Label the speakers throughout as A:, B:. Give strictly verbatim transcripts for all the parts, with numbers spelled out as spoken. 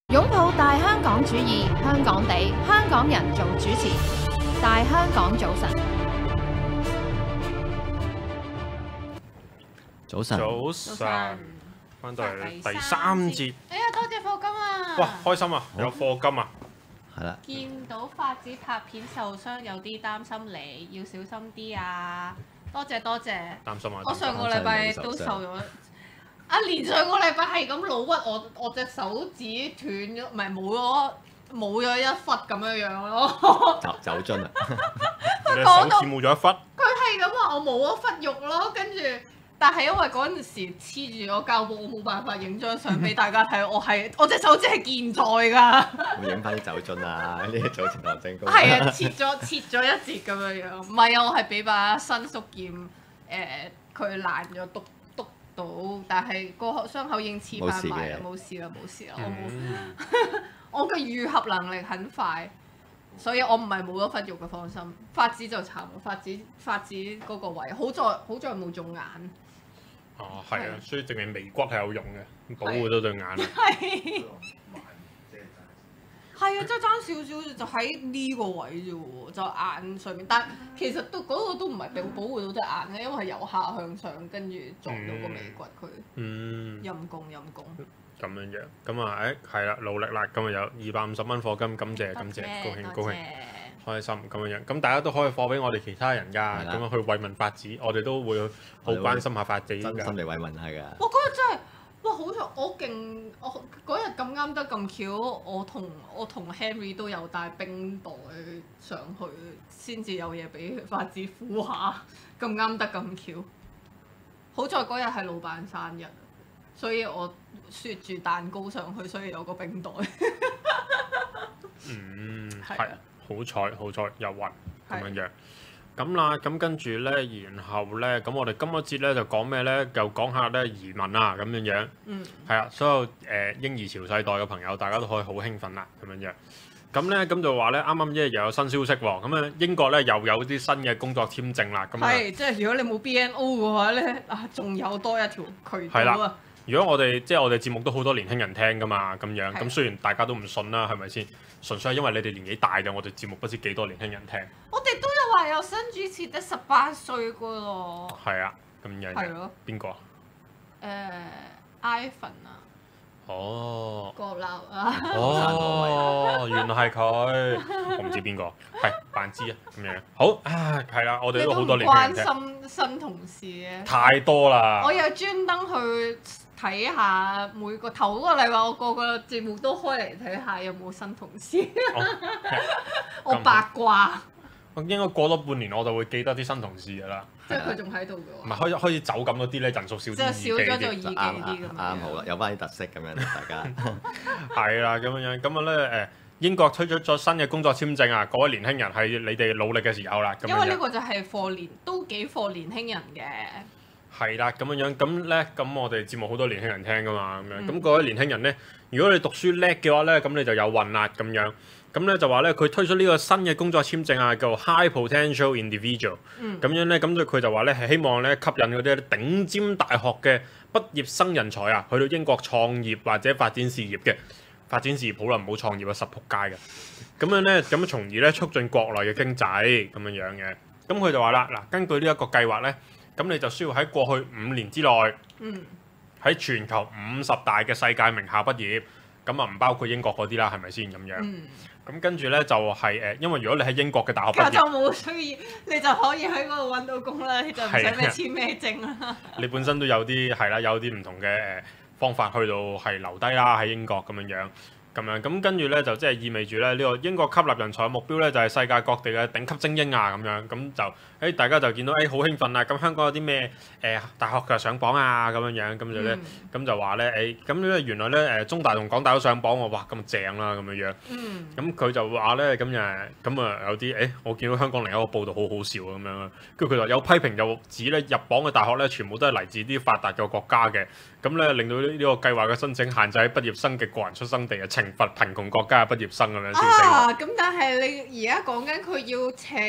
A: 擁抱大香港主義，香港地，香港人做主持。大香港早晨，
B: 早晨，
C: 早晨，翻到嚟第三節。
D: 哎呀，多謝課金啊！
C: 哇，開心啊！有課金啊！
B: 係啦，
D: 見到發子拍片受傷，有啲擔心你，要小心啲啊！多謝多謝。
C: 擔心啊！
D: 我上個禮拜都受咗。阿連上個禮拜係咁老屈我，我隻手指斷咗，唔係冇咗冇咗一忽咁樣樣咯。
B: 酒酒樽啊！
C: 你手指冇咗一忽。
D: 佢係咁話我冇咗忽肉咯，跟住但係因為嗰陣時黐住咗膠布，我冇辦法影張相俾大家睇。我係我隻手指係健在㗎。
B: 會影翻啲酒樽啊！呢啲早前糖精糕。
D: 係啊，切咗切咗一截咁樣樣。唔係啊，我係俾把新宿劍誒，佢爛咗篤。到，但係個傷口已經黐翻埋啦，冇事啦，冇事啦，我冇，我嘅愈合能力很快，所以我唔係冇咗忽肉嘅，放心。發子就慘啦，發子發子嗰個位，好在好在冇中眼。
C: 哦，係啊，所以證明眉骨係有用嘅，保護到對眼。
D: 係。係啊，真係爭少少就喺呢個位啫喎，就眼上面。但其實都嗰、嗰個都唔係保保護到隻眼咧，因為係由下向上，跟住撞到個眉骨佢。
C: 嗯。
D: 陰公陰公。
C: 咁樣樣，咁啊，誒係啦，努力啦，咁啊有二百五十蚊課金，感謝感謝，高興高興，開心咁樣樣。咁大家都可以課俾我哋其他人㗎，咁樣去慰問發子，我哋都會好關心下發子㗎。
B: 真心嚟慰問下㗎。
D: 我嗰日真係〜哇！好彩我勁，我嗰日咁啱得咁巧，我同我同 Henry 都有帶冰袋上去，先至有嘢俾發子敷下。咁啱得咁巧，好在嗰日係老闆生日，所以我雪住蛋糕上去，所以有個冰袋。
C: 嗯，係
D: 係
C: 好彩好彩有運咁樣樣。咁啦，咁跟住咧，然後咧，咁我哋今一節咧就講咩咧？就講下咧移民啊，咁樣樣。嗯。係啊，所有誒、呃、嬰兒潮世代嘅朋友，大家都可以好興奮啦，咁樣樣。咁咧，咁就話咧，啱啱一日又有新消息喎。咁啊，英國咧又有啲新嘅工作簽證啦。咁
D: 係，即係如果你冇 B N O 嘅話咧，啊，仲有多一條渠道啊。
C: 如果我哋即係我哋節目都好多年輕人聽噶嘛，咁樣。咁雖然大家都唔信啦，係咪先？純粹係因為你哋年紀大嘅，我哋節目不知幾多年輕人聽。
D: 我哋都有話有新主持得十八歲噶咯。
C: 係啊，咁樣。
D: 係咯。
C: 邊個？
D: 誒 ，Ivan 啊。
C: 哦。
D: 國立啊。
C: 哦，原來係佢，我唔知邊個，係扮知啊咁樣。好啊，係啦，我哋都好多年輕人聽。
D: 關心新同事嘅。
C: 太多啦。
D: 我又專登去睇下每個頭嗰個禮拜，我個個節目都開嚟睇下有冇新同事。我八卦。
C: 我應該過多半年我就會記得啲新同事㗎啦。
D: 即係佢仲喺度嘅喎。
C: 唔係開開始走咁嗰啲咧，人數少啲，
D: 即係少咗就異己
B: 啱
D: 啲咁樣。
B: 啱好啦，有翻啲特色咁樣，大家。
C: 係啦，咁樣樣咁啊咧誒，英國推出咗新嘅工作簽證啊！各位年輕人係你哋努力嘅時候啦。咁樣樣。
D: 因為呢個就係課年，都幾課年輕人嘅。
C: 係啦，咁樣樣咁咧，咁我哋節目好多年輕人聽噶嘛，咁樣咁各位年輕人咧，如果你讀書叻嘅話咧，咁你就有運啦咁樣。咁咧就話咧，佢推出呢個新嘅工作簽證啊，叫 High Potential Individual。咁樣咧，咁佢就話咧係希望咧吸引嗰啲頂尖大學嘅畢業生人才啊，去到英國創業或者發展事業嘅。發展事業好啦，唔好創業啊，實仆街嘅。咁樣咧，咁從而咧促進國內嘅經濟咁樣樣嘅。咁佢就話啦，嗱，根據呢一個計劃咧。咁你就需要喺過去五年之內，喺、嗯、全球五十大嘅世界名校畢業，咁啊唔包括英國嗰啲啦，係咪先咁樣？咁、嗯、跟住咧就係、是、誒，因為如果你喺英國嘅大學畢業，
D: 就冇需要，你就可以喺嗰度揾到工啦，你就唔使咩簽咩證啦。
C: 你本身都有啲係啦，有啲唔同嘅誒方法去到係留低啦喺英國咁樣樣。咁樣咁跟住咧就即係意味住咧呢個英國吸納人才嘅目標咧就係世界各地嘅頂級精英啊咁樣，咁就誒大家就見到誒好興奮啊！咁香港有啲咩誒大學嘅上榜啊咁樣樣，咁就咧咁就話咧誒咁咧原來咧誒中大同港大都上榜喎，哇咁正啦咁樣樣。咁佢就話咧咁誒咁啊有啲誒我見到香港另一個報道好好笑咁樣啦，跟住佢話有批評就指咧入榜嘅大學咧全部都係嚟自啲發達嘅國家嘅，咁咧令到呢呢個計劃嘅申請限制喺畢業生嘅個人出生地嘅懲罰貧窮國家嘅畢業生咁樣消息。
D: 啊！咁但係你而家講緊佢要請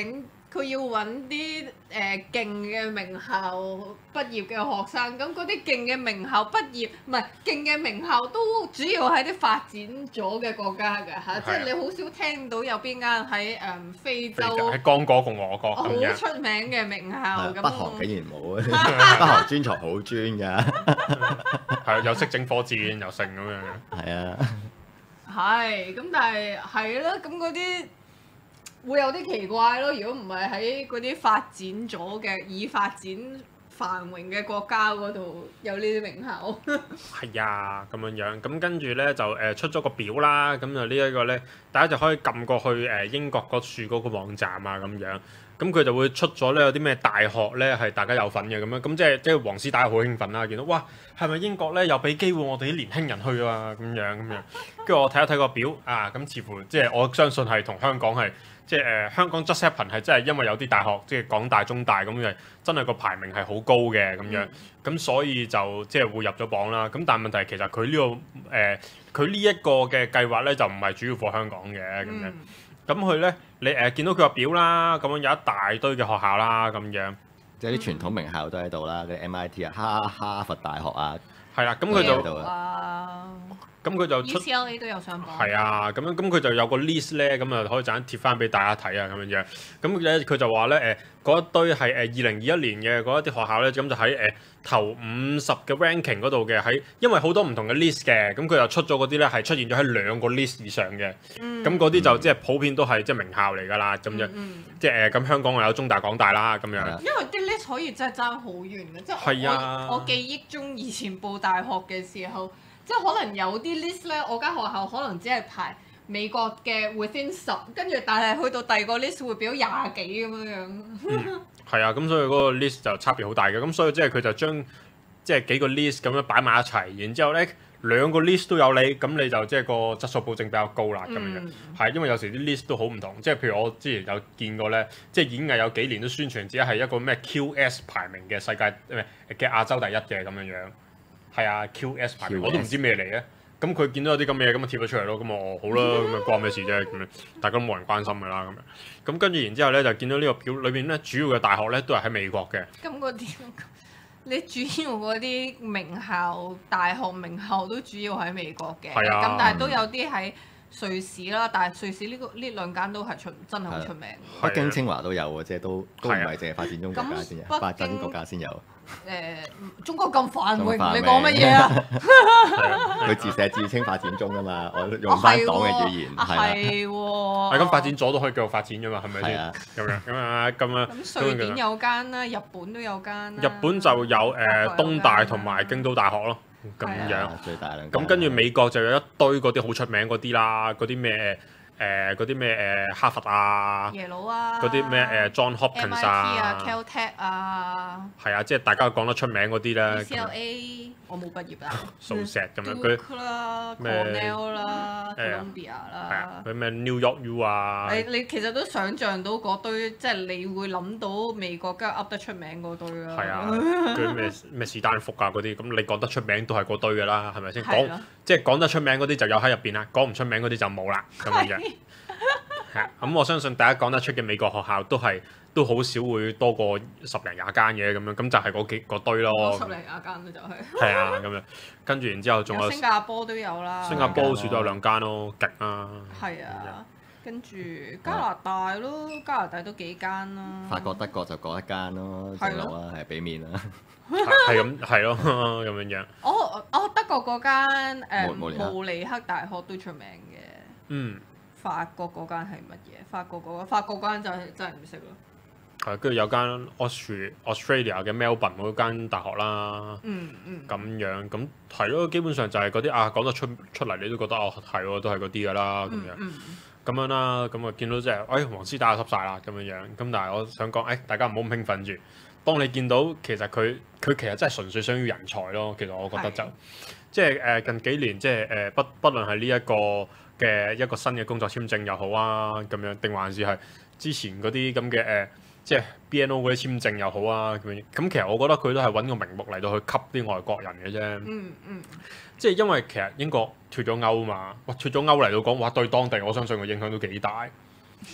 D: 佢要揾啲誒勁嘅名校畢業嘅學生，咁嗰啲勁嘅名校畢業，唔係勁嘅名校都主要喺啲發展咗嘅國家㗎嚇，即係你好少聽到有邊間喺誒非洲
C: 喺剛果共和國
D: 好
C: 咁樣。
D: 出名嘅名校咁。
B: 北韓竟然冇啊！北韓專才好專㗎，
C: 係啊，又識整火箭又成咁樣。
B: 係啊，
D: 係咁，但係係啦，咁嗰啲會有啲奇怪咯。如果唔係喺嗰啲發展咗嘅已發展繁榮嘅國家嗰度有呢啲名校。
C: 係啊，咁樣樣，咁跟住咧就誒、呃、出咗個表啦，咁就呢一個咧，大家就可以撳過去誒、呃、英國嗰處嗰個網站啊，咁樣，咁佢就會出咗咧有啲咩大學咧係大家有份嘅咁樣，咁即係即係黃絲大家好興奮啦，見到哇係咪英國咧又俾機會我哋啲年輕人去啊咁樣咁樣，跟住我睇一睇個表啊，咁似乎即係我相信係同香港係。即係誒、呃、香港 just happen 係真係因為有啲大學即係港大、中大咁樣，真係個排名係好高嘅咁樣，咁、嗯、所以就即係會入咗榜啦。咁但係問題其實佢呢、這個誒佢呢一個嘅計劃咧就唔係主要 for 香港嘅咁樣。咁佢咧你誒、呃、見到佢個表啦，咁樣有一大堆嘅學校啦咁樣，
B: 即係啲傳統名校都喺度啦，嗰啲 M I T 啊、哈哈佛大學啊，
C: 係啦，咁佢就
D: 啊。
C: 咁佢就出
D: U C L A 都有上榜。
C: 係啊，咁樣咁佢就有個 list 咧，咁啊可以陣間貼翻俾大家睇啊，咁樣樣。咁咧佢就話咧誒，嗰、呃、一堆係誒二零二一年嘅嗰一啲學校咧，咁就喺誒、呃、頭五十嘅 ranking 嗰度嘅，喺因為好多唔同嘅 list 嘅，咁佢又出咗嗰啲咧係出現咗喺兩個 list 以上嘅。咁嗰啲就即係普遍都係即係名校嚟㗎啦，咁樣。
D: 嗯、
C: 即係誒咁香港又有中大、港大啦，咁樣。
D: 因為啲 list 可以真係爭好遠嘅，即係我、啊、我，我記憶中以前報大學嘅時候。即係可能有啲 list 咧，我間學校可能只係排美國嘅 within 十，跟住但係去到第二個 list 會表廿幾咁樣樣。嗯，係
C: 啊，咁所以嗰個 list 就差別好大嘅，咁所以即係佢就將即係幾個 list 咁樣擺埋一齊，然之後咧兩個 list 都有你，咁你就即係個質素保證比較高啦咁樣。係、嗯、因為有時啲 list 都好唔同，即係譬如我之前有見過咧，即係演藝有幾年都宣傳只係一個咩 Q S 排名嘅世界咩嘅亞洲第一嘅咁樣樣。係啊 ，Q S 排名 Q S 我都唔知咩嚟嘅，咁佢見到有啲咁嘅嘢，咁啊貼咗出嚟咯，咁我好啦，咁啊關咩事啫，咁樣大家都冇人關心㗎啦，咁樣，咁跟住然之後咧就見到呢個表裏邊咧主要嘅大學咧都係喺美國嘅。
D: 咁嗰啲，你主要嗰啲名校大學名校都主要喺美國嘅，咁、啊、但係都有啲喺瑞士啦，但係瑞士呢、這個呢兩間都係出真係好出名。
B: 北京、清華都有喎，即係都都唔係淨係發展中國家先有，發展國家先有。
D: 誒、呃，中國咁繁榮，你講乜嘢啊？
B: 佢自寫自稱發展中㗎嘛，我用翻黨嘅語言，
D: 係喎。
C: 係咁發展咗都可以繼續發展㗎嘛，係咪先？咁樣咁啊咁啊。
D: 咁瑞典有間啦，日本都有間啦。
C: 日本就有誒、呃、東大同埋京都大學咯，咁樣。
B: 最大兩。
C: 咁跟住美國就有一堆嗰啲好出名嗰啲啦，嗰啲咩？誒嗰啲咩誒哈佛啊，
D: 耶魯啊，
C: 嗰啲咩誒 John Hopkins 啊
D: ，Caltech 啊，
C: 係啊，即係大家講得出名嗰啲咧。
D: U C L A 我冇畢業啦。
C: 數石咁樣佢
D: 啦 Cornell 啦 ，Columbia 啦。係啊，
C: 佢咩 New York U 啊？
D: 你你其實都想像到嗰堆，即係你會諗到美國梗係噏得出名嗰堆啦。
C: 係啊，佢咩咩史丹福啊嗰啲，咁你講得出名都係嗰堆㗎啦，係咪先？講即係講得出名嗰啲就有喺入邊啦，講唔出名嗰啲就冇啦，咁樣樣。係咁我相信大家講得出嘅美國學校都係都好少會多過十零廿間嘅咁樣，咁就係嗰幾嗰堆咯。
D: 十零廿間咯就係。
C: 係啊，咁樣跟住然之後仲有，有
D: 新加坡都有啦。
C: 新加坡好似都有兩間咯，勁啊！
D: 係啊，跟住加拿大咯，加拿大都幾間啦。
B: 法國、德國就各一間咯，正路啊，係俾面啦。
C: 係咁係咯，咁樣樣。
D: 我我德國嗰間誒慕尼黑大學都出名嘅。
C: 嗯。
D: 法國嗰間係乜嘢？法國嗰間，法國嗰間就係真係唔識咯。
C: 係，跟住有間 Austria Australia 嘅 Melbourne 嗰間大學啦。
D: 嗯嗯。
C: 咁樣咁係咯，基本上就係嗰啲啊講得出出嚟，你都覺得哦係喎，都係嗰啲㗎啦咁樣。
D: 嗯
C: 咁樣啦，咁啊見到即係，哎黃絲打濕晒啦咁樣樣。咁但係我想講，誒、哎、大家唔好咁興奮住。當你見到其實佢佢其實真係純粹想要人才咯。其實我覺得就即係誒近幾年即係誒不不論係呢一個嘅一個新嘅工作簽證又好啊，咁樣定還是係之前嗰啲咁嘅誒，即係 B N O 嗰啲簽證又好啊，咁樣咁其實我覺得佢都係揾個名目嚟到去吸啲外國人嘅啫。
D: 嗯嗯。即
C: 係因為其實英國脱咗歐嘛，哇脱咗歐嚟到講，哇對當地我相信個影響都幾大。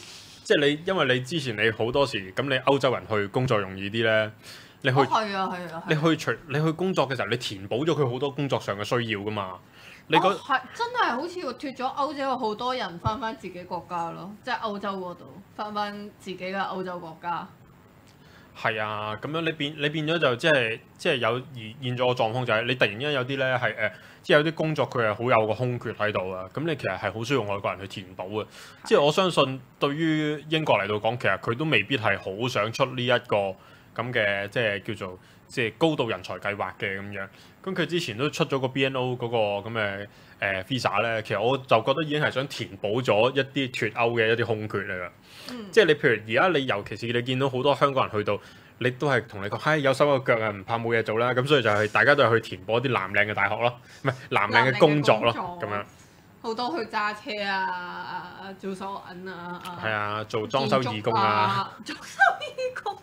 C: 即係你因為你之前你好多時咁，你歐洲人去工作容易啲咧，你去
D: 係啊係啊，
C: 你去除你去工作嘅時候，你填補咗佢好多工作上嘅需要噶嘛。你覺得
D: 係真係好似脱咗歐洲，有好多人翻翻自己國家咯，即係歐洲嗰度翻翻自己嘅歐洲國家。
C: 係啊，咁樣你變你變咗就即係即係有而現咗個狀況就係你突然間有啲咧係誒，即係有啲工作佢係好有個空缺喺度啊，咁你其實係好需要外國人去填補嘅。即係我相信對於英國嚟到講，其實佢都未必係好想出呢一個咁嘅即係叫做即係高度人才計劃嘅咁樣。咁佢之前都出咗個 B N O 嗰個咁嘅誒 visa 咧，其實我就覺得已經係想填補咗一啲脫歐嘅一啲空缺嚟㗎。嗯、即係你譬如而家你尤其是你見到好多香港人去到，你都係同你講，唉有手有腳啊，唔怕冇嘢做啦。咁所以就係大家都係去填補一啲藍領嘅大學咯，唔係藍領嘅工作咯，咁樣。
D: 好多去揸車啊，做手銀啊，
C: 係啊，做裝修義工啊，
D: 裝修義工。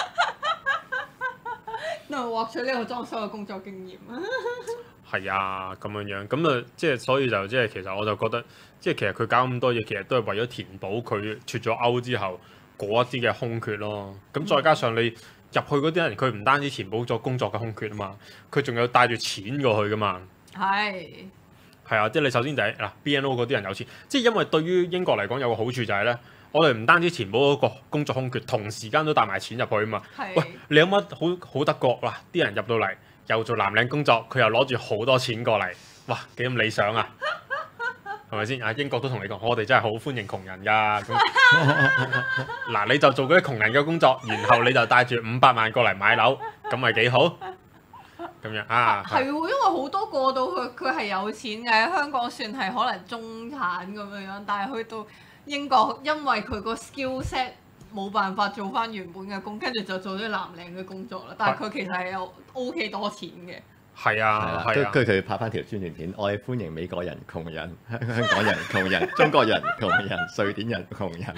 D: 嗱，獲取呢個裝修嘅工作經驗啊！
C: 係啊，咁樣樣，咁啊，即係所以就即係其實我就覺得，即係其實佢搞咁多嘢，其實都係為咗填補佢脱咗歐之後嗰一啲嘅空缺咯。咁再加上你入去嗰啲人，佢唔單止填補咗工作嘅空缺啊嘛，佢仲有帶住錢過去噶嘛。係。係啊，即係你首先就係嗱 B N O 嗰啲人有錢，即係因為對於英國嚟講有個好處就係咧。我哋唔單止填補嗰個工作空缺，同時間都帶埋錢入去啊嘛。喂，你有乜好好德國嗱？啲人入到嚟又做藍領工作，佢又攞住好多錢過嚟，哇幾咁理想啊？係咪先？啊英國都同你講，我哋真係好歡迎窮人㗎。嗱，你就做嗰啲窮人嘅工作，然後你就帶住五百萬過嚟買樓，咁咪幾好？咁樣啊？
D: 係喎，因為好多過到去佢係有錢嘅，喺香港算係可能中產咁樣樣，但係去到英國，因為佢個 skill set 冇辦法做翻原本嘅工，跟住就做啲藍領嘅工作啦。但係佢其實係有 OK 多錢嘅。係
C: 啊，
B: 係啊，跟住佢拍翻條宣傳片，我哋歡迎美國人窮人、香港人窮人、中國人窮人、瑞典人窮人。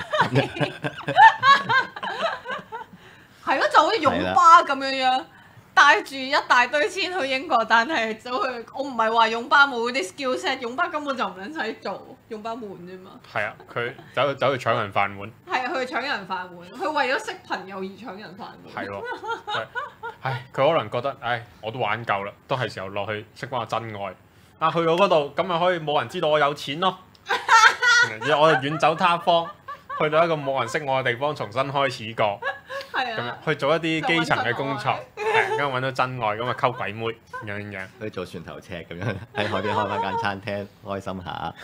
D: 係咯，就好似擁巴咁樣樣。帶住一大堆錢去英國，但係走去，我唔係話擁巴冇嗰啲 skill set，擁巴根本就唔撚使做，擁巴悶啫嘛。係啊，
C: 佢走走去搶人飯碗。
D: 係啊，去搶人飯碗，佢為咗識朋友而搶人飯碗。
C: 係喎，唉，佢可能覺得，唉，我都玩夠啦，都係時候落去識翻個真愛。啊，去到嗰度咁咪可以冇人知道我有錢咯。然後我就遠走他方，去到一個冇人識我嘅地方，重新開始過。係啊。咁去做一啲基層嘅工作。係，咁揾到真愛，咁啊溝鬼妹咁樣樣，
B: 去做船頭尺咁樣，喺海邊開翻間餐廳，開心下。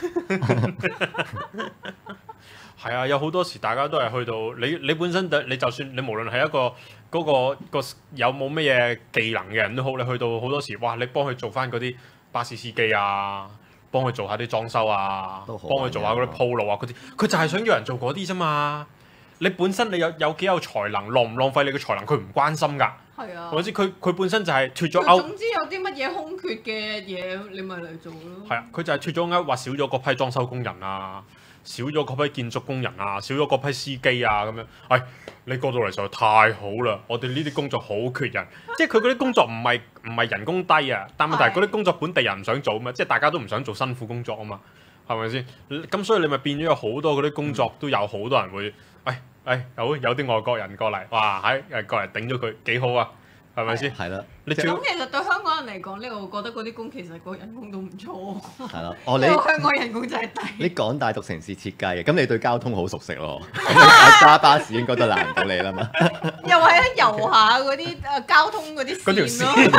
C: 係啊，有好多時大家都係去到你，你本身你就算你無論係一個嗰、嗰個、嗰個有冇乜嘢技能嘅人都好，你去到好多時，哇！你幫佢做翻嗰啲巴士司機啊，幫佢做下啲裝修啊，幫佢做下嗰啲鋪路啊嗰啲，佢就係想要人做嗰啲啫嘛。你本身你有有幾有才能，浪唔浪費你嘅才能，佢唔關心㗎。係啊，我知佢佢本身就係脱咗歐。總
D: 之有啲乜嘢空缺嘅嘢，你咪嚟做咯。
C: 係啊，佢就係脱咗歐，話少咗嗰批裝修工人啊，少咗嗰批建築工人啊，少咗嗰批司機啊咁樣。係你過到嚟實在太好啦！我哋呢啲工作好缺人，即係佢嗰啲工作唔係唔係人工低啊，但問題係嗰啲工作本地人唔想做啊嘛，即係大家都唔想做辛苦工作啊嘛，係咪先？咁所以你咪變咗有好多嗰啲工作都有好多人會。誒誒有有啲外國人過嚟，哇喺誒過嚟頂咗佢幾好啊，係咪先？
B: 係啦。
D: 咁其實對香港人嚟講，呢我覺得嗰啲工其實個人工都唔錯。
B: 係咯，哦你
D: 香港人工真係低。
B: 你港大讀城市設計嘅，咁你對交通好熟悉咯。揸巴士應該都難唔到你啦嘛。
D: 又係喺遊下嗰啲誒交通嗰啲線咯。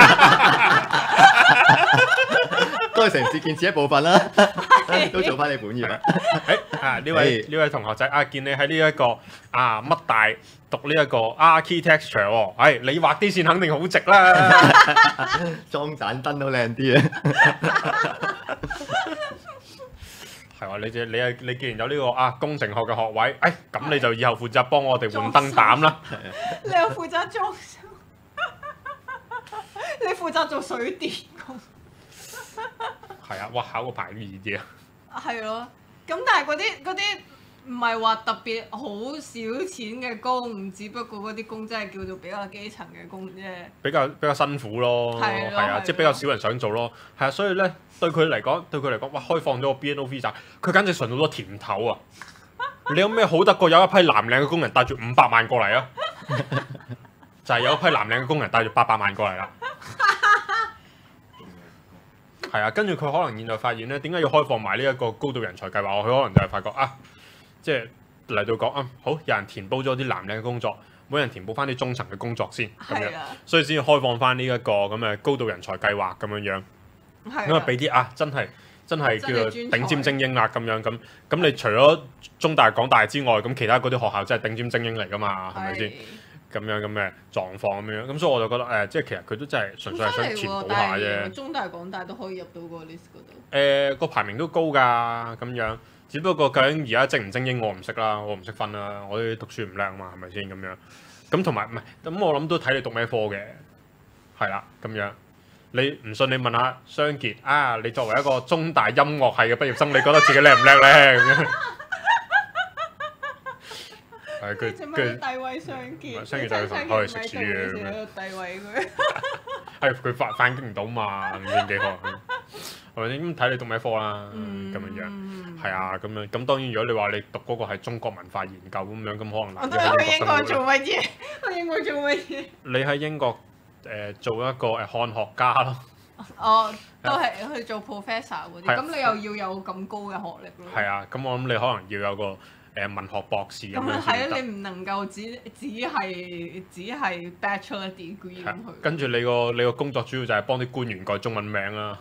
B: 都係城市建設一部分啦，都做翻你本業啦。
C: 誒啊呢位呢位同學仔啊，見你喺呢一個啊乜大讀呢一個 architecture 喎，係你畫啲線肯定好直啦，
B: 裝盞燈都靚啲啊。
C: 係話你你啊你既然有呢個啊工程學嘅學位，誒咁你就以後負責幫我哋換燈膽啦。
D: 你又負責裝修，你負責做水電工。
C: 係啊，哇！考個牌都易啲啊。
D: 係咯，咁但係嗰啲嗰啲唔係話特別好少錢嘅工，只不過嗰啲工真係叫做比較基層嘅工啫。
C: 比較比較辛苦咯，係啊，即係比較少人想做咯。係啊，所以咧對佢嚟講，對佢嚟講，哇！開放咗個 B N O visa，佢簡直純到咗甜頭啊！ 你有咩好得過有一批藍領嘅工人帶住五百萬過嚟啊？就係有一批藍領嘅工人帶住八百萬過嚟啦。係啊，跟住佢可能現在發現咧，點解要開放埋呢一個高度人才計劃？佢可能就係發覺啊，即係嚟到講啊，好有人填補咗啲藍領嘅工作，每人填補翻啲中層嘅工作先，咁樣，所以先開放翻呢一個咁嘅高度人才計劃咁樣樣，咁啊俾啲啊真係真係叫做頂尖精英啦咁樣咁，咁你除咗中大港大之外，咁其他嗰啲學校真係頂尖精英嚟噶嘛，係咪先？咁樣咁嘅狀況咁樣，咁所以我就覺得誒、呃，即係其實佢都真係純粹係想填補下啫。
D: 中大、港大都可以入到個 list 嗰度。誒、
C: 呃，個排名都高㗎，咁樣。只不過究竟而家精唔精英，我唔識啦，我唔識分啦。我啲讀書唔叻啊嘛，係咪先咁樣？咁同埋唔係，咁我諗都睇你讀咩科嘅，係啦，咁樣。你唔信你問下雙傑啊，你作為一個中大音樂系嘅畢業生，你覺得自己叻唔叻咧？咁樣。係佢佢
D: 低位相見，
C: 相見就係可以食屎嘅咁樣。
D: 低位佢
C: 係佢反反擊唔到嘛，唔知幾好係咪先？咁睇你讀咩科啦，咁樣樣係啊，咁樣咁當然如果你話你讀嗰個係中國文化研究咁樣，咁可能難啲喺英國
D: 做乜嘢？去英國做乜嘢？
C: 你喺英國誒做一個誒漢學家咯。
D: 哦，都係去做 professor 嗰啲，咁你又要有咁高嘅學歷咯。
C: 係啊，咁我諗你可能要有個。誒文學博士咁樣
D: 係啊，你唔能夠只只係只係 bachelor degree 咁去。
C: 跟住你個你個工作主要就係幫啲官員改中文名啦。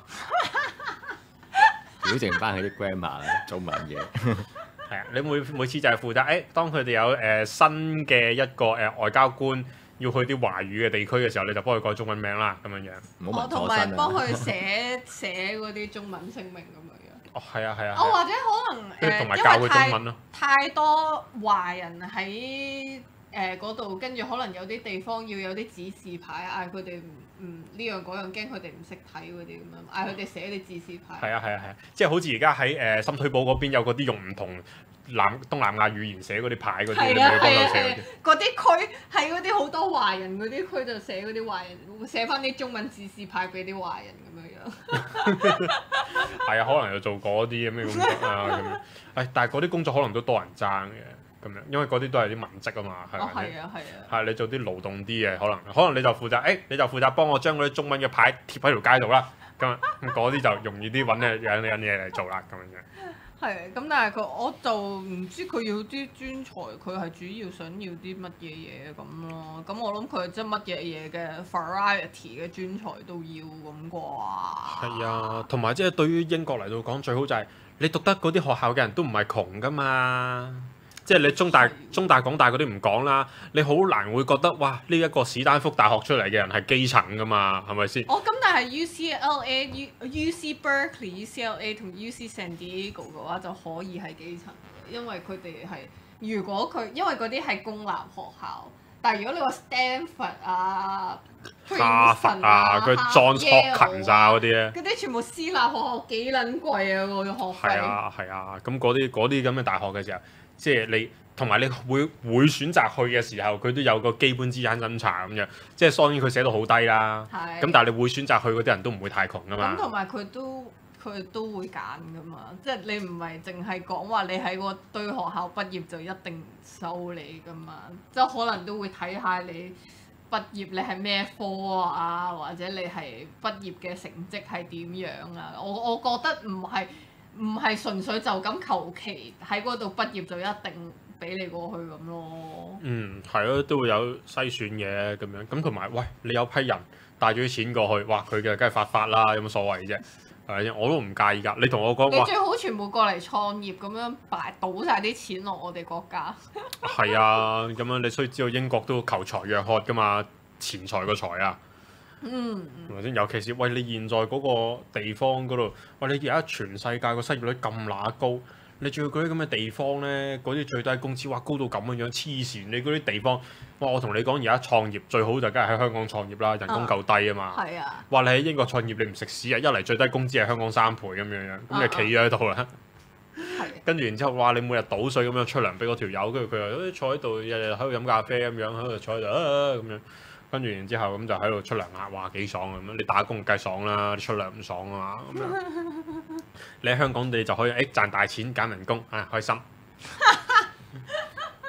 B: 矯正翻佢啲 grammar 中文嘢。
C: 係啊，你每每次就係負責誒、哎，當佢哋有誒、呃、新嘅一個誒、呃、外交官要去啲華語嘅地區嘅時候，你就幫佢改中文名啦，咁樣樣。
D: 我同埋幫佢寫寫嗰啲中文聲明咁樣。
C: 哦，係啊，係啊。
D: 哦，或者可能誒，
C: 同埋教佢中文咯。
D: 太多華人喺誒嗰度，跟住可能有啲地方要有啲指示牌，嗌佢哋唔唔呢樣嗰樣，驚佢哋唔識睇嗰啲咁樣，嗌佢哋寫啲指示牌。係啊，
C: 係啊，係啊，即係好似而家喺誒深水埗嗰邊有嗰啲用唔同南東南亞語言寫嗰啲牌嗰啲，你咪幫手寫
D: 嗰啲區係嗰啲好多華人嗰啲區，就寫嗰啲華人，寫翻啲中文指示牌俾啲華人咁樣樣。
C: 係啊，可能又做嗰啲咁嘅工作啊咁樣。誒，但係嗰啲工作可能都多人爭嘅咁樣，因為嗰啲都係啲文職啊嘛，係咪？
D: 哦，係啊，係啊。
C: 係你做啲勞動啲嘅，可能可能你就負責，誒、欸，你就負責幫我將嗰啲中文嘅牌貼喺條街度啦。咁嗰啲就容易啲揾嘅揾揾嘢嚟做啦，咁樣。
D: 係，咁但係佢我就唔知佢要啲專才，佢係主要想要啲乜嘢嘢咁咯。咁我諗佢即係乜嘢嘢嘅 variety 嘅專才都要咁啩。
C: 係啊，同埋即係對於英國嚟到講，最好就係你讀得嗰啲學校嘅人都唔係窮噶嘛。即係你中大、中大、港大嗰啲唔講啦，你好難會覺得哇呢一個史丹福大學出嚟嘅人係基層噶嘛，係咪先？
D: 哦，咁但係 U C L A、U U C Berkeley、U C L A 同 U C San Diego 嘅話就可以係基層嘅，因為佢哋係如果佢因為嗰啲係公立學校，但係如果你話 Stanford 啊、
C: 哈佛啊、佢 Johns Hopkins 啊嗰啲咧，
D: 嗰啲全部私立學校幾撚貴啊個學費。
C: 係啊係啊，咁嗰啲嗰啲咁嘅大學嘅時候。即係你同埋你會會選擇去嘅時候，佢都有個基本資產審查咁樣。即係當然佢寫到好低啦。係。咁但係你會選擇去嗰啲人都唔會太窮噶嘛。咁
D: 同埋佢都佢都會揀噶嘛。即係你唔係淨係講話你喺個堆學校畢業就一定收你噶嘛。即係可能都會睇下你畢業你係咩科啊，或者你係畢業嘅成績係點樣啊。我我覺得唔係。唔係純粹就咁求其喺嗰度畢業就一定俾你過去咁咯。嗯，
C: 係咯，都會有篩選嘅咁樣。咁同埋，喂，你有批人帶咗啲錢過去，哇！佢嘅梗係發發啦，有乜所謂啫？係咪先？我都唔介意㗎。你同我講，
D: 你最好全部過嚟創業咁樣擺倒晒啲錢落我哋國家。
C: 係啊，咁樣你需要知道英國都求財若渴㗎嘛，錢財個財啊！
D: 嗯，
C: 係咪先？尤其是喂你現在嗰個地方嗰度，喂你而家全世界個失業率咁乸高，你仲要嗰啲咁嘅地方咧，嗰啲最低工資哇高到咁樣樣黐線！你嗰啲地方，哇我同你講而家創業最好就梗係喺香港創業啦，人工夠低啊嘛。係啊。哇你喺英國創業你唔食屎啊！一嚟最低工資係香港三倍咁樣樣，咁你企咗喺度啦。係。跟住然之後，哇！你每日倒水咁樣出糧俾嗰條友，跟住佢又坐喺度，日日喺度飲咖啡咁樣，喺度坐喺度啊咁樣。跟住然之後咁就喺度出糧啊，哇幾爽咁樣！你打工梗係爽啦，你出糧唔爽啊嘛咁樣。你喺香港你就可以誒賺大錢減人工啊，開心。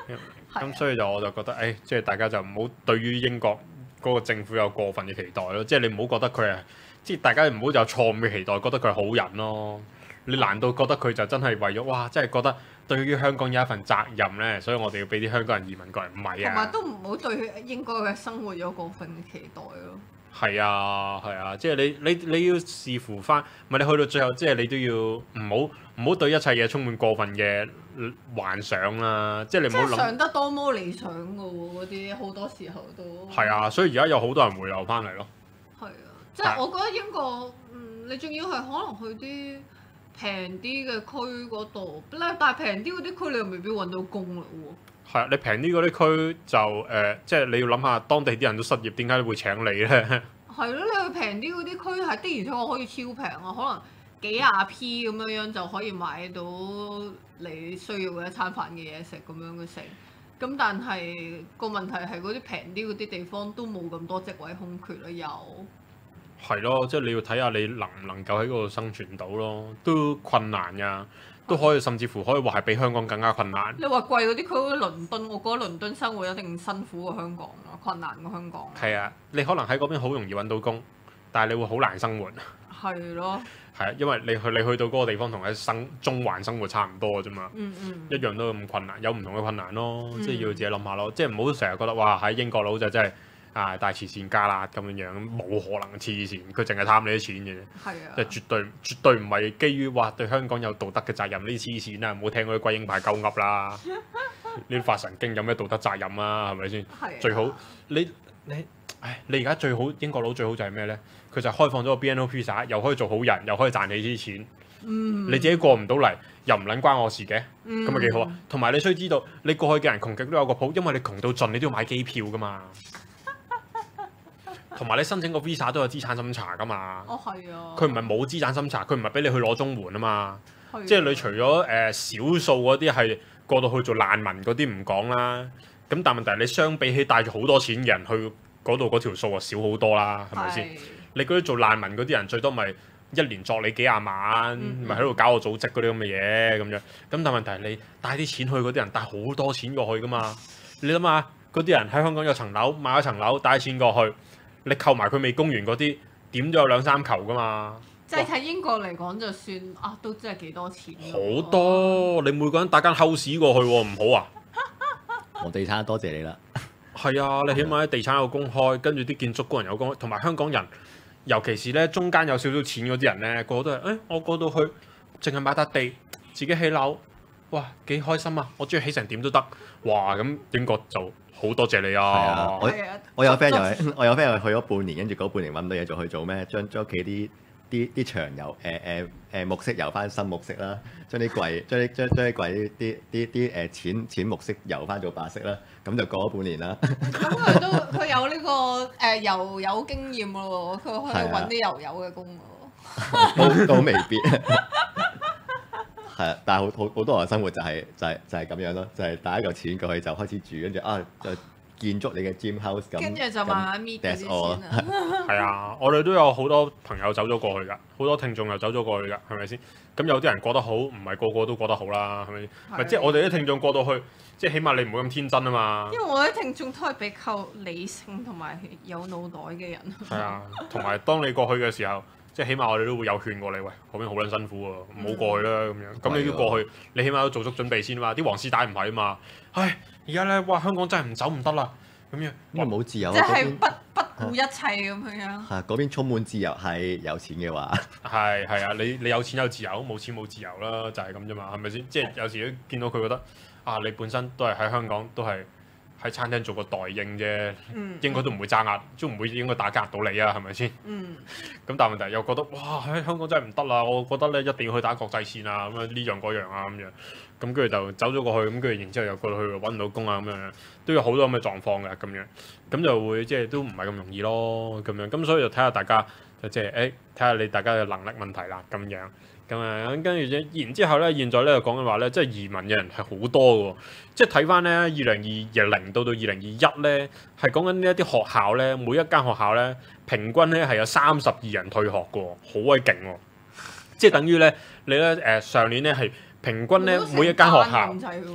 C: 咁所以就我就覺得，誒，即係大家就唔好對於英國嗰個政府有過分嘅期待咯，即係你唔好覺得佢係，即係大家唔好有錯誤嘅期待，覺得佢係好人咯。你難道覺得佢就真係為咗哇，真係覺得對於香港有一份責任咧，所以我哋要俾啲香港人移民過嚟？唔係啊，
D: 同埋都唔好對英國嘅生活有過分嘅期待咯。
C: 係啊，係啊，即係你你你要視乎翻，唔係你去到最後，即係你都要唔好唔好對一切嘢充滿過分嘅幻想啦，即係你唔好諗。
D: 即係上得多麼理想嘅喎，嗰啲好多時候都。
C: 係啊，所以而家有好多人回流翻嚟咯。
D: 係啊，即係我覺得英國，嗯，你仲要係可能去啲平啲嘅區嗰度，但係平啲嗰啲區你又未必揾到工嘞喎。
C: 係啊，你平啲嗰啲區就誒、呃，即係你要諗下當地啲人都失業，點解會請你咧？
D: 係咯，你去平啲嗰啲區係的，而且確可以超平啊，可能幾廿 P 咁樣樣就可以買到你需要嘅一餐飯嘅嘢食咁樣嘅食。咁但係個問題係嗰啲平啲嗰啲地方都冇咁多職位空缺啦，又
C: 係咯，即係你要睇下你能唔能夠喺嗰度生存到咯，都困難㗎。都可以，甚至乎可以話係比香港更加困難。
D: 你話貴嗰啲區，好似倫敦，我覺得倫敦生活一定辛苦過香港咯，困難過香港。
C: 係啊，你可能喺嗰邊好容易揾到工，但係你會好難生活。
D: 係咯。
C: 係啊，因為你去你去到嗰個地方同喺生中環生活差唔多啫嘛。
D: 嗯嗯。
C: 一樣都咁困難，有唔同嘅困難咯，
D: 嗯、
C: 即係要自己諗下咯，即係唔好成日覺得哇喺英國佬就真係。啊！大慈善家啦咁樣樣，冇可能黐線，佢淨係貪你啲錢嘅啫。
D: 係啊，
C: 即係絕對絕對唔係基於話對香港有道德嘅責任呢啲黐線啦，唔好聽嗰啲龜鷹派鳩噏啦。呢啲發神經有咩道德責任啊？係咪先？
D: 係啊。
C: 最好你你唉，你而家最好英國佬最好就係咩咧？佢就開放咗個 B N O visa，又可以做好人，又可以賺你啲錢。
D: 嗯。
C: 你自己過唔到嚟，又唔撚關我事嘅，咁咪幾好啊？同埋你需要知道，你過去嘅人窮極都有個譜，因為你窮到盡，你都要買機票噶嘛。同埋你申請個 visa 都有資產審查㗎嘛？
D: 哦，係啊。佢
C: 唔係冇資產審查，佢唔係俾你去攞綜援啊嘛。
D: 係啊。
C: 即係你除咗誒、呃、少數嗰啲係過到去做難民嗰啲唔講啦，咁但係問題係你相比起帶住好多錢嘅人去嗰度嗰條數啊少好多啦，係咪先？你嗰啲做難民嗰啲人最多咪一年作你幾廿萬，咪喺度搞個組織嗰啲咁嘅嘢咁樣。咁但係問題係你帶啲錢去嗰啲人帶好多錢過去㗎嘛？你諗下嗰啲人喺香港有層樓買咗層樓帶錢過去。你扣埋佢未供完嗰啲，點都有兩三球噶嘛？
D: 即係喺英國嚟講，就算啊，都真係幾多錢。
C: 好多，你每個人帶間 house 過去喎，唔好啊！
B: 房地產多謝你啦。
C: 係啊，你起碼喺地產有公開，跟住啲建築工人有公開，同埋香港人，尤其是咧中間有少少錢嗰啲人咧，個個都係誒、哎，我過到去淨係買笪地，自己起樓，哇幾開心啊！我中意起成點都得，哇咁英國就〜好多謝你啊！
B: 啊我我有 friend 又係，我有 friend 又去咗半年，跟住嗰半年揾到嘢做，去做咩？將將屋企啲啲啲牆油誒誒誒木色油翻新木色啦，將啲櫃將啲將將啲櫃啲啲啲誒淺淺木色油翻做白色啦，咁就過咗半年啦。
D: 咁佢都佢有呢、這個誒、呃、油油經驗咯，佢可以揾啲油油嘅工咯。
B: 都都未必。係啊，但係好好好多人生活就係、是、就係、是、就係、是、咁樣咯，就係帶一嚿錢過去就開始住，跟住啊就建築你嘅 dream house 咁。跟住
D: 就慢慢搣嗰啲錢啊。
C: 係啊，我哋都有好多朋友走咗過去㗎，好多聽眾又走咗過去㗎，係咪先？咁有啲人過得好，唔係個個都過得好啦，係咪？咪即係我哋啲聽眾過到去，即係起碼你唔會咁天真啊嘛。
D: 因為我啲聽眾都係比較理性同埋有腦袋嘅人。
C: 係啊，同埋當你過去嘅時候。即係起碼我哋都會有勸過你，喂，嗰邊好撚辛苦喎，唔好過去啦咁樣。咁、嗯、你要過去，你起碼都做足準備先啊嘛。啲黃絲帶唔係啊嘛。唉，而家咧，哇，香港真係唔走唔得啦。咁樣，
B: 因為冇自由。
D: 即係不不顧一切咁樣。
B: 係嗰邊充滿自由，係有錢嘅話。
C: 係係啊，你你有錢有自由，冇錢冇自由啦，就係咁啫嘛，係咪先？即係有時都見到佢覺得啊，你本身都係喺香港，都係。喺餐廳做個代應啫，嗯、應該都唔會揸壓，都唔會應該打壓到你啊，係咪先？咁、嗯、但係問題又覺得哇喺香港真係唔得啦，我覺得咧一定要去打國際線啊，咁樣呢樣嗰樣啊咁樣，咁跟住就走咗過去，咁跟住然之後又過到去揾唔到工啊咁樣，都有好多咁嘅狀況嘅咁樣，咁就會即係都唔係咁容易咯，咁樣，咁所以就睇下大家就即係誒睇下你大家嘅能力問題啦，咁樣。咁啊，跟住然之後咧，現在咧就講緊話咧，即係移民嘅人係好多嘅喎。即係睇翻咧，二零二零到到二零二一咧，係講緊呢一啲學校咧，每一間學校咧，平均咧係有三十二人退學嘅喎，好鬼勁喎！即係等於咧，你咧誒、呃、上年咧係平均咧每一間學校，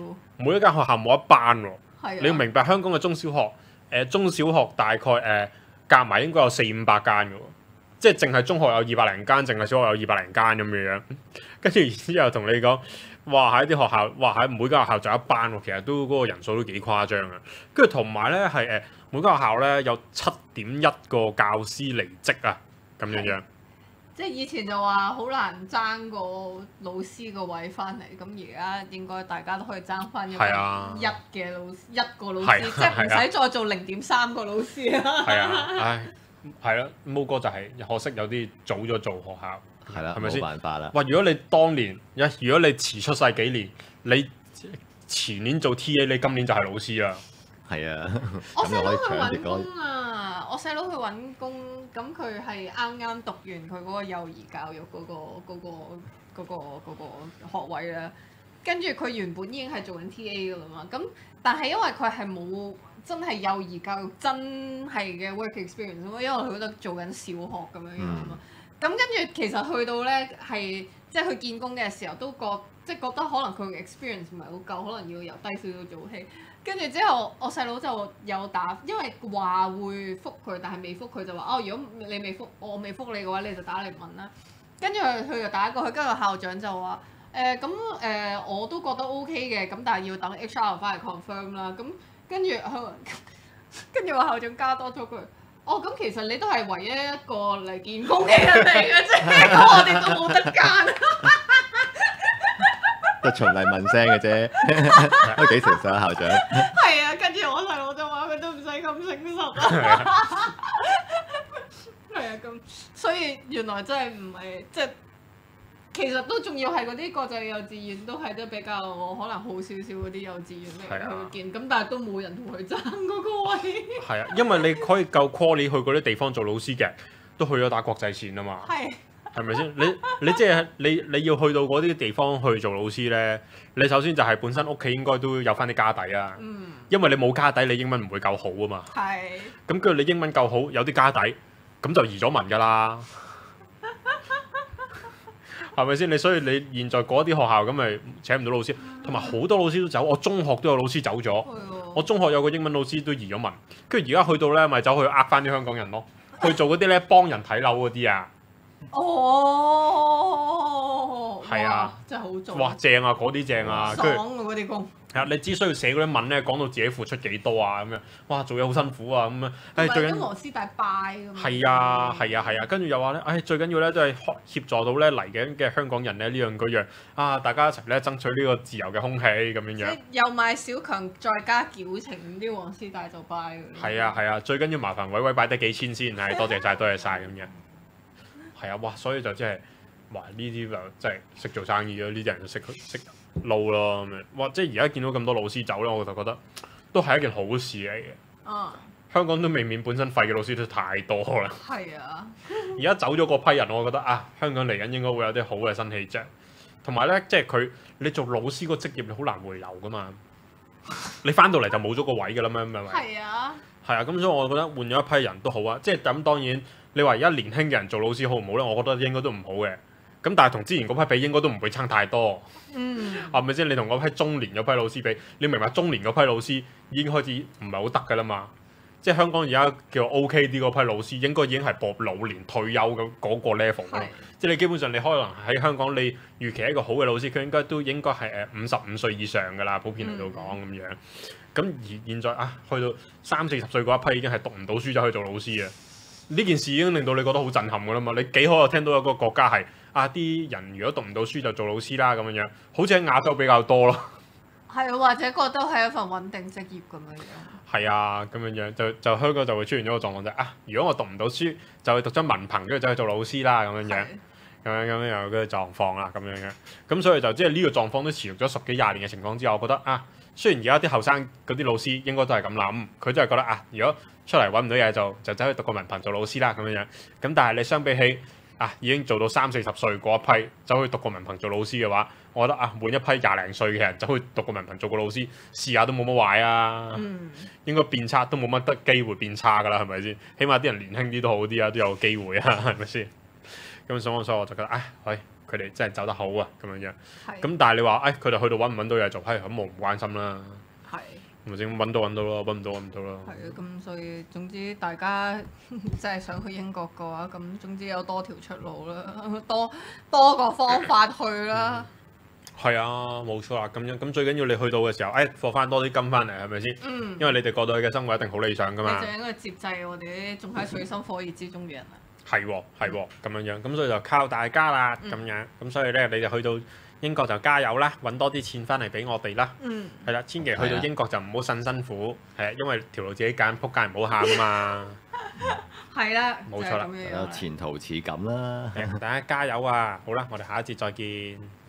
C: 每一間學校冇一班喎。
D: 係啊
C: 你要明白香港嘅中小學，誒、呃、中小學大概誒夾埋應該有四五百間嘅喎，即係淨係中學有二百零間，淨係小學有二百零間咁樣樣。跟住然之後同你講，哇喺啲學校，哇喺每間學校就一班喎，其實都嗰個人數都幾誇張啊。跟住同埋咧係誒每間學校咧有七點一個教師離職啊，咁樣樣。
D: 即係以前就話好難爭個老師個位翻嚟，咁而家應該大家都可以爭翻一個
C: 啊
D: 一嘅老師，一個老師，
C: 係啊
D: 即係唔使再做零點三個老師啦。
C: 係啊，唉，係咯，毛哥就係、是、可惜有啲早咗做學校，
B: 係啦，
C: 係咪先
B: 冇辦法啦。
C: 哇！如果你當年一，如果你遲出世幾年，你前年做 T A，你今年就係老師啦。
B: 係啊，
D: 我細佬
B: 咁就可以
D: 去揾
B: 搶住嗰
D: 工啊！我細佬去揾工，咁佢係啱啱讀完佢嗰個幼兒教育嗰、個嗰、個嗰、個嗰、個學位啦。跟住佢原本已經係做緊 T A 噶啦嘛，咁但係因為佢係冇真係幼兒教育真係嘅 work experience 啊嘛，因為佢覺得做緊小學咁樣樣啊嘛。咁跟住其實去到咧係即係佢見工嘅時候都覺即係覺得可能佢嘅 experience 唔係好夠，可能要由低少少做起。跟住之後，我細佬就有打，因為話會覆佢，但係未覆佢就話：哦，如果你未覆，我未覆你嘅話，你就打嚟問啦。跟住佢佢就打過去，跟住校長就話：誒咁誒，我都覺得 O K 嘅，咁但係要等 H R 翻嚟 confirm 啦。咁跟住佢，跟住個校長加多咗句：哦，咁其實你都係唯一一個嚟見工嘅人嚟嘅啫，咁我哋都冇得揀。
B: 都循例問聲嘅啫，都幾誠實啊校長。
D: 係啊，跟住我細佬就話佢都唔使咁誠實啊。係啊，咁所以原來真係唔係即係，其實都仲要係嗰啲國際幼稚園都係都比較可能好少少嗰啲幼稚園嚟去見，咁但係都冇人同佢爭嗰個位。
C: 係啊，因為你可以夠 call 你去嗰啲地方做老師嘅，都去咗打國際線啊嘛。
D: 係。
C: 係咪先？你你即係你你要去到嗰啲地方去做老師咧，你首先就係本身屋企應該都有翻啲家底啊。
D: 嗯。
C: 因為你冇家底，你英文唔會夠好啊嘛。
D: 係。
C: 咁跟住你英文夠好，有啲家底，咁就移咗民㗎啦。係咪先？你所以你現在嗰啲學校咁咪請唔到老師，同埋好多老師都走。我中學都有老師走咗。
D: 係
C: 我中學有個英文老師都移咗民，跟住而家去到咧，咪走去呃翻啲香港人咯，去做嗰啲咧幫人睇樓嗰啲啊。
D: 哦，
C: 係啊，
D: 真係好重。
C: 哇，正啊，嗰啲正啊，跟住
D: 爽啊嗰啲工。
C: 係啊，你只需要寫嗰啲文咧，講到自己付出幾多啊咁樣，哇，做嘢好辛苦啊咁樣，誒最緊
D: 黃絲帶拜咁。
C: 係啊係啊係啊，跟住又話咧，誒最緊要咧都係協助到咧嚟緊嘅香港人咧呢樣嗰樣啊，大家一齊咧爭取呢個自由嘅空氣咁樣樣。
D: 又賣小強，再加矯情，啲黃絲帶就拜㗎。
C: 係啊係啊，最緊要麻煩偉偉擺低幾千先，係多謝晒多謝晒咁樣。係啊，哇！所以就真係，哇！呢啲就真係識做生意咯，呢啲人就識識撈咯咁樣。哇！即係而家見到咁多老師走咧，我就覺得都係一件好事嚟嘅。
D: 啊！
C: 香港都未免本身廢嘅老師都太多啦。
D: 係啊！
C: 而家走咗嗰批人，我覺得啊，香港嚟緊應該會有啲好嘅新氣象。同埋咧，即係佢你做老師個職業，你好難回流噶嘛。你翻到嚟就冇咗個位㗎啦嘛，係咪？
D: 係啊。
C: 係啊，咁所以我覺得換咗一批人都好啊。即係咁當然。你話而家年輕嘅人做老師好唔好咧？我覺得應該都唔好嘅。咁但係同之前嗰批比，應該都唔會差太多。
D: 嗯。
C: 係咪先？你同嗰批中年嗰批老師比，你明白中年嗰批老師已經開始唔係好得㗎啦嘛。即係香港而家叫 O.K. 啲嗰批老師，應該已經係博老年退休嘅嗰個 level 咯。即係你基本上你可能喺香港，你預期一個好嘅老師，佢應該都應該係誒五十五歲以上㗎啦，普遍嚟到講咁樣。咁而現在啊，去到三四十歲嗰一批已經係讀唔到書就去做老師啊。呢件事已經令到你覺得好震撼㗎啦嘛！你幾可有聽到一個國家係啊啲人如果讀唔到書就做老師啦咁樣樣，好似喺亞洲比較多咯。
D: 係啊，或者覺得係一份穩定職業咁樣樣。
C: 係啊，咁樣樣就就香港就會出現咗個狀況就係啊，如果我讀唔到書，就去讀張文憑，跟住就去做老師啦咁樣樣，咁樣咁樣有嗰個狀況啦咁樣樣。咁所以就即係呢個狀況都持續咗十幾廿年嘅情況之下，我覺得啊，雖然而家啲後生嗰啲老師應該都係咁諗，佢都係覺得啊，如果出嚟揾唔到嘢做，就走去讀個文憑做老師啦咁樣樣。咁但係你相比起啊已經做到三四十歲嗰一批走去讀個文憑做老師嘅話，我覺得啊換一批廿零歲嘅人走去讀個文憑做個老師，試下都冇乜壞啊。
D: 嗯。
C: 應該變差都冇乜得機會變差㗎啦，係咪先？起碼啲人年輕啲都好啲啊，都有機會啊，係咪先？ 咁所以所以我就覺得唉，喂，佢哋真係走得好啊咁樣樣。
D: 係
C: 咁但係你話唉，佢哋去到揾唔揾到嘢做，係咁我唔關心啦。
D: 係
C: 咪先揾到揾到咯，揾唔到揾唔到咯。
D: 係啊，咁所以總之大家真係想去英國嘅話，咁總之有多條出路啦，多多個方法去啦。
C: 係啊，冇錯啦，咁樣咁最緊要你去到嘅時候，誒放翻多啲金翻嚟係咪先？
D: 嗯，
C: 因為你哋過到去嘅生活一定好理想噶嘛。
D: 你就應該接濟我哋啲仲喺水深火熱之中嘅人啊。
C: 係喎係喎咁樣樣，咁所以就靠大家啦咁樣，咁所以咧你哋去到英國就加油啦，揾多啲錢翻嚟俾我哋啦。
D: 嗯，
C: 係啦，千祈去到英國就唔好呻辛苦，係因為條路自己揀，撲街唔好喊啊嘛。
D: 係啦，
C: 冇錯啦
D: 就係咁樣
B: 有前途似錦啦。
C: 大家加油啊！好啦，我哋下一節再見。